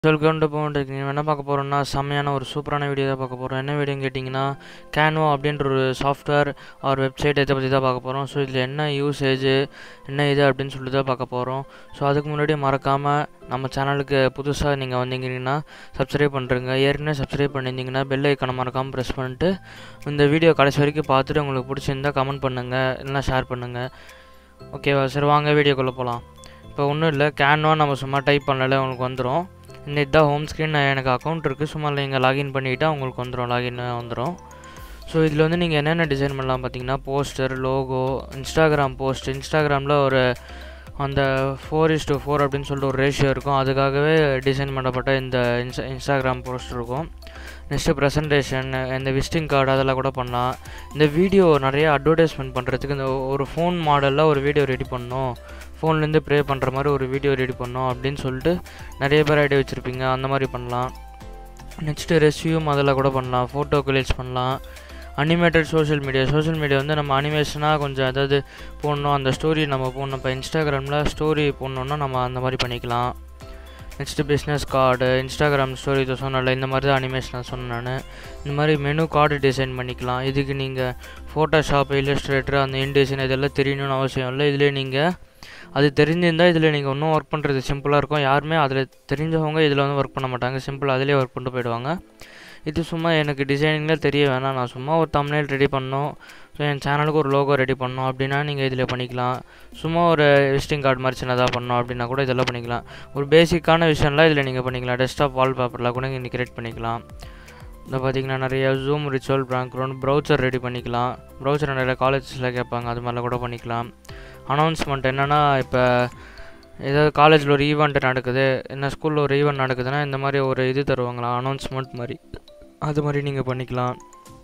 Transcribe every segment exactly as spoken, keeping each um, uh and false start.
Welcome to Bhuvan Tech. நீங்கள் என்ன பார்க்க போகிறோம்னா செம்மையான ஒரு சூப்பரான வீடியோ தான் பார்க்க போகிறோம். என்ன வீடியோன்னு கேட்டிங்கன்னா canva அப்படின்ற ஒரு சாஃப்ட்வேர் ஆர் வெப்சைட் இதை பற்றி தான் பார்க்க போகிறோம். ஸோ இதில் என்ன யூசேஜ் என்ன இது அப்படின்னு சொல்லிட்டு தான் பார்க்க போகிறோம். ஸோ அதுக்கு முன்னாடி மறக்காமல் நம்ம சேனலுக்கு புதுசாக நீங்கள் வந்தீங்கன்னா சப்ஸ்கிரைப் பண்ணுறங்க. ஏற்கனவே சப்ஸ்கிரைப் பண்ணியிருந்தீங்கன்னா பெல் ஐக்கானை மறக்காமல் ப்ரெஸ் பண்ணிட்டு இந்த வீடியோ கடைசி வரைக்கும் பார்த்துட்டு உங்களுக்கு பிடிச்சிருந்தால் கமெண்ட் பண்ணுங்கள், இல்லைனா ஷேர் பண்ணுங்கள். ஓகேவா? சரி வாங்க வீடியோக்குள்ளே போகலாம். இப்போ ஒன்றும் இல்லை, canva நம்ம சும்மா டைப் பண்ணல உங்களுக்கு வந்துடும். இந்த இதுதான் ஹோம் ஸ்க்ரீன். எனக்கு அக்கௌண்ட் இருக்குது, சும்மா நீங்கள் லாகின் பண்ணிவிட்டால் உங்களுக்கு வந்துடும், லாகின் வந்துடும். ஸோ இதில் வந்து நீங்கள் என்னென்ன டிசைன் பண்ணலாம் பார்த்தீங்கன்னா போஸ்டர், லோகோ, இன்ஸ்டாகிராம் போஸ்ட். இன்ஸ்டாகிராமில் ஒரு அந்த ஃபோர் இஸ் டு ஃபோர் அப்படின்னு சொல்லிட்டு ஒரு ரேஷியோ இருக்கும், அதுக்காகவே டிசைன் பண்ணப்பட்ட இந்த இன்ஸ்டா இன்ஸ்டாகிராம் போஸ்ட் இருக்கும். நெக்ஸ்ட்டு ப்ரெசன்டேஷன், இந்த விசிட்டிங் கார்டு அதெல்லாம் கூட பண்ணலாம். இந்த வீடியோ நிறைய அட்வர்டைஸ்மெண்ட் பண்ணுறதுக்கு இந்த ஒரு ஃபோன் மாடலில் ஒரு வீடியோ ரெடி பண்ணணும், ஃபோன்லேருந்து ப்ரே பண்ணுற மாதிரி ஒரு வீடியோ ரெடி பண்ணோம் அப்படின்னு சொல்லிட்டு நிறைய பேர் ஐடியா வச்சுருப்பீங்க, அந்த மாதிரி பண்ணலாம். நெக்ஸ்ட்டு ரெஸ்யூம் அதெல்லாம் கூட பண்ணலாம், ஃபோட்டோ கிளிக்ஸ் பண்ணலாம். Animated social media social media வந்து நம்ம அனிமேஷனாக கொஞ்சம் ஏதாவது போடணும், அந்த ஸ்டோரி நம்ம போடணும். இப்போ இன்ஸ்டாகிராமில் ஸ்டோரி போடணுன்னா நம்ம அந்த மாதிரி பண்ணிக்கலாம். Next business card, Instagram story இதை சொன்னால இந்த மாதிரி தான் அனிமேஷனாக சொன்னேன் நான். இந்த மாதிரி மெனு கார்டு டிசைன் பண்ணிக்கலாம். இதுக்கு நீங்கள் ஃபோட்டோஷாப், இல்லஸ்ட்ரேட்டர், அந்த இன் டிசைன் இதெல்லாம் தெரியணும்னு அவசியம் இல்லை. இதில் நீங்கள் அது தெரிஞ்சிருந்தால் இதில் நீங்கள் இன்னும் ஒர்க் பண்ணுறது சிம்பிளாக இருக்கும். யாருமே அதில் தெரிஞ்சவங்க இதில் வந்து ஒர்க் பண்ண மாட்டாங்க, சிம்பிளாக அதிலே ஒர்க் பண்ணிட்டு போயிடுவாங்க. இது சும்மா எனக்கு டிசைனிங்கில் தெரிய வேணாம், நான் சும்மா ஒரு தம்ப்நெயில் ரெடி பண்ணோம், ஸோ என் சேனலுக்கு ஒரு லோகோ ரெடி பண்ணோம் அப்படின்னா நீங்கள் இதில் பண்ணிக்கலாம். சும்மா ஒரு விசிட்டிங் கார்டு மாதிரி சின்னதாக பண்ணோம் அப்படின்னா கூட இதெல்லாம் பண்ணிக்கலாம். ஒரு பேசிக்கான விஷயம்லாம் இதில் நீங்கள் பண்ணிக்கலாம். டெஸ்க்டாப் வால்பேப்பரில் கூட நீங்கள் கிரியேட் பண்ணிக்கலாம். இந்த பார்த்திங்கன்னா நிறைய zoom, virtual, background, brochure ready பண்ணிக்கலாம். ப்ரௌசர் நிறைய காலேஜஸில் கேட்பாங்க, அது மாதிரிலாம் கூட பண்ணிக்கலாம். அனௌன்ஸ்மெண்ட் என்னென்னா, இப்போ ஏதாவது காலேஜில் ஒரு ஈவெண்ட் நடக்குது, என்ன ஸ்கூலில் ஒரு ஈவெண்ட் நடக்குதுன்னா இந்த மாதிரி ஒரு இது தருவாங்களா அனௌன்ஸ்மெண்ட் மாதிரி, அது மாதிரி நீங்கள் பண்ணிக்கலாம்.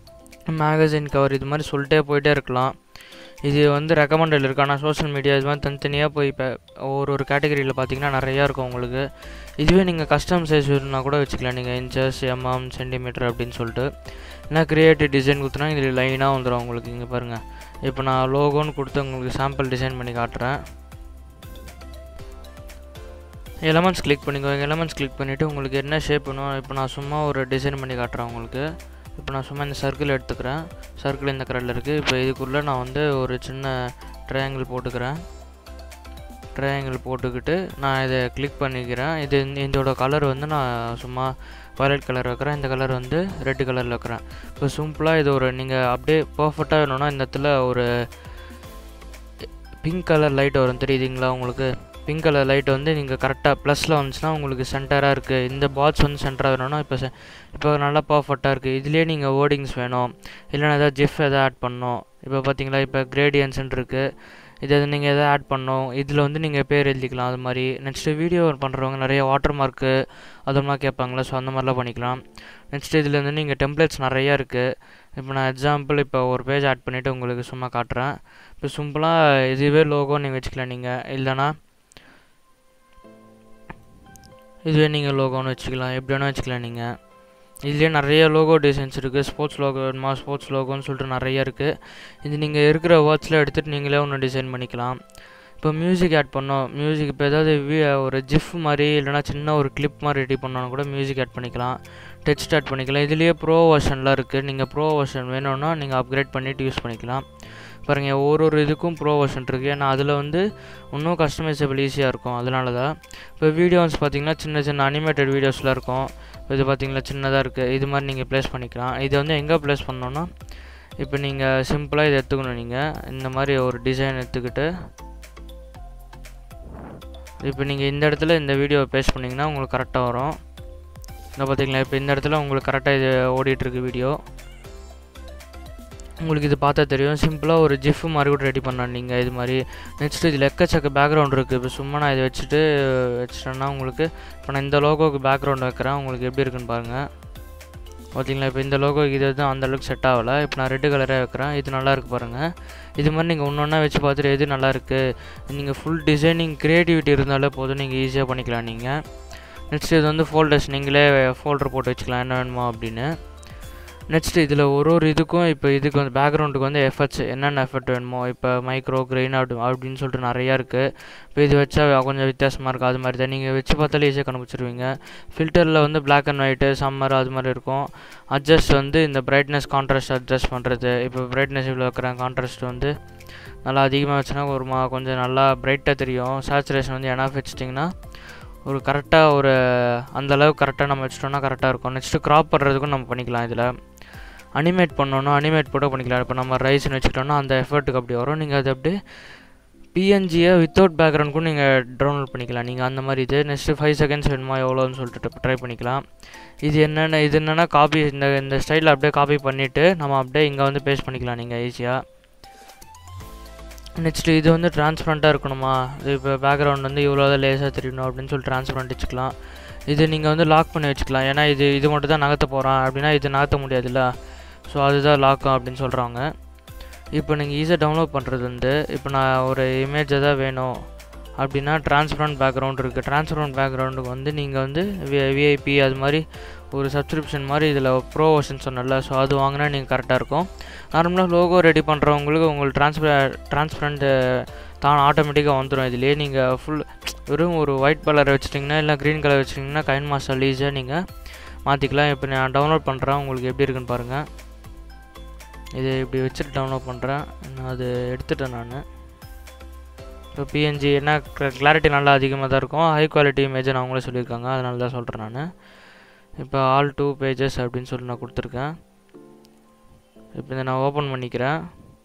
மேகசின் கவர் இது மாதிரி சொல்லிட்டே போயிட்டே இருக்கலாம். இது வந்து ரெக்கமெண்டட் இருக்குது, ஆனால் சோஷியல் மீடியா இது மாதிரி தனித்தனியாக போய் இப்போ ஒரு ஒரு கேட்டகரியில் பார்த்தீங்கன்னா நிறையா இருக்கும் உங்களுக்கு. இதுவே நீங்கள் கஸ்டம் சைஸ் வேணுன்னா கூட வச்சுக்கலாம், நீங்கள் இன்ச்சஸ், எம்எம், சென்டிமீட்டர் அப்படின்னு சொல்லிட்டு. ஏன்னா க்ரியேட்டிவ் டிசைன் கொடுத்தனா இதில் லைனாக வந்துடும் உங்களுக்கு. இங்கே பாருங்கள், இப்போ நான் லோகோன்னு கொடுத்து உங்களுக்கு சாம்பிள் டிசைன் பண்ணி காட்டுறேன். எலமெண்ட்ஸ் கிளிக் பண்ணிக்கோங்க. எலமெண்ட்ஸ் கிளிக் பண்ணிவிட்டு உங்களுக்கு என்ன ஷேப் வேணும், இப்போ நான் சும்மா ஒரு டிசைன் பண்ணி காட்டுறேன் உங்களுக்கு. இப்போ நான் சும்மா இந்த சர்க்கிள் எடுத்துக்கிறேன், சர்க்கிள் இந்த கலரில் இருக்குது. இப்போ இதுக்குள்ளே நான் வந்து ஒரு சின்ன ட்ரையாங்கிள் போட்டுக்கிறேன். ட்ரையாங்கிள் போட்டுக்கிட்டு நான் இதை கிளிக் பண்ணிக்கிறேன். இது இதோட கலர் வந்து நான் சும்மா வயலட் கலர் வைக்கிறேன், இந்த கலர் வந்து ரெட் கலரில் வைக்கிறேன். இப்போ சிம்பிளாக இது ஒரு நீங்கள் அப்படியே பர்ஃபெக்டாக வேணும்னா இந்த இடத்துல ஒரு பிங்க் கலர் லைட் வரும், தெரியுதுங்களா உங்களுக்கு? பிங்க் கலர் லைட் வந்து நீங்கள் கரெக்டாக ப்ளஸில் வந்துச்சுன்னா உங்களுக்கு சென்டராக இருக்குது. இந்த பாட்ஸ் வந்து சென்டராக வேணும்னா இப்போ இப்போ நல்லா பர்ஃபெக்டாக இருக்குது. இதுலேயே நீங்கள் வேர்டிங்ஸ் வேணும், இல்லைனா எதாவது ஜிஃப் எதாவது ஆட் பண்ணணும். இப்போ பார்த்தீங்களா, இப்போ கிரேடியன்ஸ்ன்னு இருக்குது, இதை நீங்கள் எதாவது ஆட் பண்ணணும். இதில் வந்து நீங்கள் பேர் எழுதிக்கலாம் அது மாதிரி. நெக்ஸ்ட்டு வீடியோ பண்ணுறவங்க நிறைய வாட்டர் மார்க்கு அதெல்லாம் கேட்பாங்களா, ஸோ அந்த மாதிரிலாம் பண்ணிக்கலாம். நெக்ஸ்ட்டு இதில் வந்து நீங்கள் டெம்ப்ளேட்ஸ் நிறையா இருக்குது. இப்போ நான் எக்ஸாம்பிள் இப்போ ஒரு பேஜ் ஆட் பண்ணிவிட்டு உங்களுக்கு சும்மா காட்டுறேன். இப்போ சிம்பிளாக இதுவே லோகோ நீங்கள் வச்சுக்கலாம், நீங்கள் இல்லைனா இதுவே நீங்கள் லோகோன்னு வச்சுக்கலாம், எப்படி வேணால் வச்சுக்கலாம் நீங்கள். இதுலேயே நிறைய லோகோ டிசைன்ஸ் இருக்குது. ஸ்போர்ட்ஸ் லோகோ வேணுமா, ஸ்போர்ட்ஸ் லோகோன்னு சொல்லிட்டு நிறையா இருக்குது. இது நீங்கள் இருக்கிற வேர்ட்ஸில் எடுத்துகிட்டு நீங்களே ஒன்று டிசைன் பண்ணிக்கலாம். இப்போ மியூசிக் ஆட் பண்ணோம், மியூசிக் இப்போ ஏதாவது வி ஒரு ஜிஃப் மாதிரி இல்லைனா சின்ன ஒரு கிளிப் மாதிரி ரெடி பண்ணோன்னா கூட மியூசிக் ஆட் பண்ணிக்கலாம், டெக்ஸ்ட் ஆட் பண்ணிக்கலாம். இதுலேயே ப்ரோ வெர்ஷன்லாம் இருக்குது. நீங்கள் ப்ரோ வெர்ஷன் வேணும்னா நீங்கள் அப்கிரேட் பண்ணிவிட்டு யூஸ் பண்ணிக்கலாம். பாருங்கள், ஒரு ஒரு இதுக்கும் ப்ரோ வெர்ஷன் இருக்குது, ஏன்னா அதில் வந்து இன்னும் கஸ்டமைசபிள் ஈஸியாக இருக்கும், அதனால தான். இப்போ வீடியோஸ் பார்த்திங்கன்னா சின்ன சின்ன அனிமேட்டட் வீடியோஸ்லாம் இருக்கும். இது பார்த்திங்கன்னா சின்னதாக இருக்குது, இது மாதிரி நீங்கள் ப்ளேஸ் பண்ணிக்கலாம். இது வந்து எங்கே ப்ளேஸ் பண்ணோன்னா, இப்போ நீங்கள் சிம்பிளாக இதை எடுத்துக்கணும். நீங்கள் இந்த மாதிரி ஒரு டிசைன் எடுத்துக்கிட்டு இப்போ நீங்கள் இந்த இடத்துல இந்த வீடியோவை பேஸ்ட் பண்ணிங்கன்னா உங்களுக்கு கரெக்டாக வரும். இந்த பார்த்திங்களா, இப்போ இந்த இடத்துல உங்களுக்கு கரெக்டாக இது ஓடிட்டுருக்கு வீடியோ. உங்களுக்கு இது பார்த்தா தெரியும். சிம்பிளாக ஒரு ஜிஃப் மாதிரி கூட ரெடி பண்ணலாம் நீங்கள் இது மாதிரி. நெக்ஸ்ட்டு இதில் எக்கச்சக்க பேக்ரவுண்ட் இருக்குது. இப்போ சும்மா நான் இதை வச்சுட்டு வச்சுட்டேன்னா உங்களுக்கு, இப்போ நான் இந்த லோகோவுக்கு பேக்ரவுண்ட் வைக்கிறேன், உங்களுக்கு எப்படி இருக்குன்னு பாருங்கள். பார்த்தீங்களா, இப்போ இந்த லோகோ இது வந்து அந்தளவுக்கு செட் ஆகலை. இப்போ நான் ரெட்டு கலராக வைக்கிறேன், இது நல்லாயிருக்கு பாருங்கள். இது மாதிரி நீங்கள் ஒன்று ஒன்றா வச்சு பார்த்துட்டு எது நல்லாயிருக்கு, நீங்கள் ஃபுல் டிசைனிங் க்ரியேட்டிவிட்டி இருந்தாலே போதும், நீங்கள் ஈஸியாக பண்ணிக்கலாம் நீங்கள். நெக்ஸ்ட் இது வந்து ஃபோல்டர்ஸ், நீங்களே ஃபோல்டர் போட்டு வச்சுக்கலாம் என்ன வேணுமா அப்படின்னு. நெக்ஸ்ட்டு இதில் ஒரு ஒரு இதுக்கும் இப்போ இதுக்கு வந்து பேக்ரவுண்டுக்கு வந்து எஃபெக்ட்ஸ் என்னென்ன எஃபெக்ட் வேணுமோ இப்போ மைக்ரோ கிரெயின் அப்படி அப்படின்னு சொல்லிட்டு நிறையா இருக்குது. இப்போ இது வச்சா கொஞ்சம் வித்தியாசமாக இருக்குது. அது மாதிரி தான் நீங்கள் வச்சு பார்த்தாலே ஈஸியாக கண்டுபிடிச்சிருவீங்க. ஃபில்டரில் வந்து பிளாக் அண்ட் ஒயிட்டு சம்மர் அது மாதிரி இருக்கும். அட்ஜஸ்ட் வந்து இந்த பிரைட்னஸ் கான்ட்ராஸ்ட் அட்ஜஸ்ட் பண்ணுறது. இப்போ பிரைட்னஸ் இவ்வளோ வைக்கிறேன், கான்ட்ராஸ்ட் வந்து நல்லா அதிகமாக வச்சுன்னா ஒரு மா கொஞ்சம் நல்லா பிரைட்டாக தெரியும். சேச்சுரேஷன் வந்து எனாஃப் வச்சிட்டிங்கன்னா ஒரு கரெக்டாக ஒரு அந்தளவுக்கு கரெக்டாக நம்ம வச்சிட்டோம்னா கரெக்டாக இருக்கும். நெக்ஸ்ட்டு க்ராப் பண்ணுறதுக்கும் நம்ம பண்ணிக்கலாம். இதில் அனிமேட் பண்ணணும், அனிமேட் கூட பண்ணிக்கலாம். இப்போ நம்ம ரைஸ்ன்னு வச்சுக்கிட்டோம்னா அந்த எஃபர்ட்டுக்கு அப்படி வரும். நீங்கள் அது அப்படியே பிஎன்ஜியை வித்தவுட் பேக்ரவுண்டுக்கும் நீங்கள் டவுன்லோட் பண்ணிக்கலாம். நீங்கள் அந்த மாதிரி இது நெக்ஸ்ட்டு ஃபைவ் செகண்ட்ஸ் வேணுமா எவ்வளோன்னு சொல்லிட்டு ட்ரை பண்ணிக்கலாம். இது என்னென்ன இது என்னென்னா காப்பி இந்த இந்த ஸ்டைலில் அப்படியே காப்பி பண்ணிவிட்டு நம்ம அப்படியே இங்கே வந்து பேஸ்ட் பண்ணிக்கலாம் நீங்கள் ஈஸியாக. நெக்ஸ்ட்டு இது வந்து ட்ரான்ஸ்பரண்ட்டாக இருக்கணுமா, இது இப்போ பேக்ரவுண்ட் வந்து இவ்வளோ தான் லேஸாக தெரியணும் அப்படின்னு சொல்லி ட்ரான்ஸ்பரண்ட் வச்சுக்கலாம். இது நீங்கள் வந்து லாக் பண்ணி வச்சுக்கலாம். ஏன்னா இது இது மட்டும் தான் நகர்த்த போகிறோம் அப்படின்னா இது நகர்த்த முடியாதுல்ல. ஸோ அதுதான் லாக்கும் அப்படின்னு சொல்கிறாங்க. இப்போ நீங்கள் ஈஸியாக டவுன்லோட் பண்ணுறது வந்து இப்போ நான் ஒரு இமேஜ் தான் வேணும் அப்படின்னா ட்ரான்ஸ்பரண்ட் பேக்ரவுண்ட் இருக்குது. ட்ரான்ஸ்பரண்ட் பேக்ரவுண்டுக்கு வந்து நீங்கள் வந்து வி விஐபி அது மாதிரி ஒரு சப்ஸ்கிரிப்ஷன் மாதிரி இதில் ப்ரோ வெர்ஷன் சொன்னல. ஸோ அது வாங்கினா நீங்கள் கரெக்டாக இருக்கும். நார்மலாக லோகோ ரெடி பண்ணுறவங்களுக்கு உங்களுக்கு ட்ரான்ஸ்பர ட்ரான்ஸ்பரண்ட்டு தான் ஆட்டோமேட்டிக்காக வந்துடும். இதுலேயே நீங்கள் ஃபுல் வெறும் ஒரு ஒயிட் கலர் வச்சுட்டிங்கன்னா இல்லை க்ரீன் கலர் வச்சுட்டிங்கன்னா கைன் மாஸ்டர் ஈஸியாக நீங்கள் மாற்றிக்கலாம். இப்போ நான் டவுன்லோட் பண்ணுறேன், உங்களுக்கு எப்படி இருக்குன்னு பாருங்கள். இது இப்படி வச்சுட்டு டவுன்லோட் பண்ணுறேன். நான் அது எடுத்துட்டேன் நான். இப்போ பிஎன்ஜி என்ன கிளாரிட்டி நல்லா அதிகமாக தான் இருக்கும். ஹை குவாலிட்டி இமேஜை அவங்களே சொல்லியிருக்காங்க, அதனால தான் சொல்கிறேன் நான். இப்போ ஆல் டூ பேஜஸ் அப்படின்னு சொல்லி நான் கொடுத்துருக்கேன். இப்போ இதை நான் ஓப்பன் பண்ணிக்கிறேன்.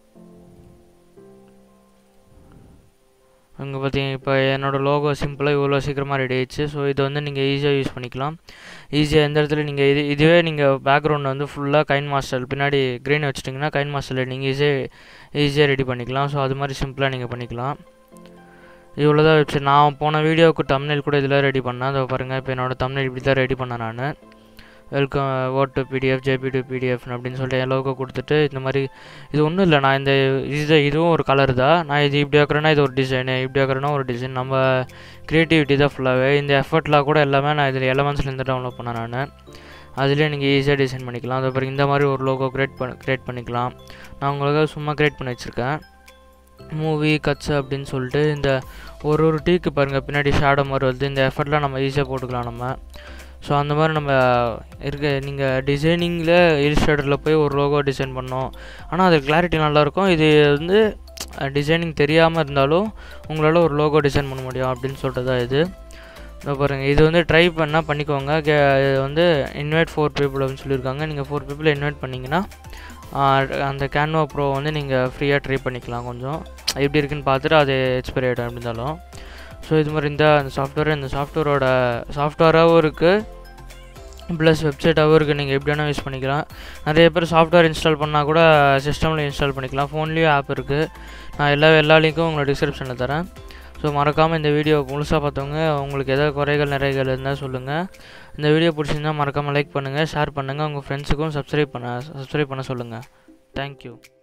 அங்கே பார்த்தீங்க இப்போ என்னோடய லோகோ சிம்பிளாக இவ்வளோ சீக்கிரமாக ரெடி ஆயிடுச்சு. ஸோ இதை வந்து நீங்கள் ஈஸியாக யூஸ் பண்ணிக்கலாம். ஈஸியாக எந்த இடத்துல நீங்கள் இது இதுவே நீங்கள் பேக்ரவுண்ட் வந்து ஃபுல்லாக கைன் மாஸ்டர் பின்னாடி க்ரீன் வச்சுட்டிங்கன்னா கைன் மாஸ்டரில் நீங்கள் ஈஸியாக ஈஸியாக ரெடி பண்ணிக்கலாம். ஸோ அது மாதிரி சிம்பிளாக நீங்கள் பண்ணிக்கலாம். இவ்வளோ தான் வெப்சைட். நான் போன வீடியோவுக்கு தம்ப்நெயில் கூட இதில் ரெடி பண்ணேன். அதை பாருங்கள். இப்போ என்னோடய தம்ப்நெயில் இப்படி தான் ரெடி பண்ணேன் நான். Welcome word to PDF JPG to PDF அப்படின்னு சொல்லிட்டு என் லோகோ கொடுத்துட்டு இந்த மாதிரி இது ஒன்றும் இல்லை. நான் இந்த இது இதுவும் ஒரு கலர் தான். நான் இது இப்படி வைக்கிறேன்னா இது ஒரு டிசைனு, இப்படி வைக்கிறேன்னா ஒரு டிசைன். நம்ம க்ரியேட்டிவிட்டி தான் ஃபுல்லாகவே. இந்த எஃபர்ட்லாம் கூட எல்லாமே நான் இதில் எலமெண்ட்ஸ்லேருந்து டவுன்லோட் பண்ணேன் நான். அதுலேயே நீங்கள் ஈஸியாக டிசைன் பண்ணிக்கலாம். அதுக்கப்புறம் இந்த மாதிரி ஒரு லோகோ க்ரியேட் பண்ண க்ரியேட் பண்ணிக்கலாம். நான் உங்களுக்கு சும்மா க்ரியேட் பண்ணி வச்சுருக்கேன். மூவி கட்ஸ் அப்படின்னு சொல்லிட்டு இந்த ஒரு ஒரு டீக்கு பாருங்கள் பின்னாடி ஷேடோ மாதிரி வருது. இந்த எஃபர்ட்லாம் நம்ம ஈஸியாக போட்டுக்கலாம் நம்ம. ஸோ அந்த மாதிரி நம்ம இருக்க நீங்கள் டிசைனிங்கில் இலிஸ்ட்ரேட்டரில் போய் ஒரு லோகோ டிசைன் பண்ணோம். ஆனால் அது கிளாரிட்டி நல்லாயிருக்கும். இது வந்து டிசைனிங் தெரியாமல் இருந்தாலும் உங்களால் ஒரு லோகோ டிசைன் பண்ண முடியும் அப்படின்னு சொல்லிட்டு தான் இது. இப்போ பாருங்கள், இது வந்து ட்ரை பண்ணால் பண்ணிக்கோங்க. கே இது வந்து இன்வைட் ஃபோர் பீப்புள் அப்படின்னு சொல்லியிருக்காங்க. நீங்கள் ஃபோர் பீப்புளை இன்வைட் பண்ணிங்கன்னா அந்த கேன்வா ப்ரோ வந்து நீங்கள் ஃப்ரீயாக ட்ரை பண்ணிக்கலாம். கொஞ்சம் எப்படி இருக்குன்னு பார்த்துட்டு அது எக்ஸ்பைரி ஆகிடும் எப்படி இருந்தாலும். ஸோ இது மாதிரி இந்த அந்த சாஃப்ட்வேர் இந்த சாஃப்ட்வேரோட சாஃப்ட்வேராகவும் இருக்குது ப்ளஸ் வெப்சைட்டாகவும் இருக்குது. நீங்கள் எப்படி வேணால் யூஸ் பண்ணிக்கலாம். நிறைய பேர் சாஃப்ட்வேர் இன்ஸ்டால் பண்ணால் கூட சிஸ்டமில் இன்ஸ்டால் பண்ணிக்கலாம். ஃபோன்லேயும் ஆப் இருக்குது. நான் எல்லா எல்லா லிங்க்கும் உங்களை டிஸ்கிரிப்ஷனில் தரேன். ஸோ மறக்காமல் இந்த வீடியோ முழுசாக பார்த்தவங்க உங்களுக்கு எதாவது குறைகள் நிறைகள் இருந்தால் சொல்லுங்கள். இந்த வீடியோ பிடிச்சிருந்தால் மறக்காமல் லைக் பண்ணுங்கள், ஷேர் பண்ணுங்கள். உங்கள் ஃப்ரெண்ட்ஸுக்கும் சப்ஸ்கிரைப் பண்ண சப்ஸ்கிரைப் பண்ண சொல்லுங்கள். தேங்க்யூ.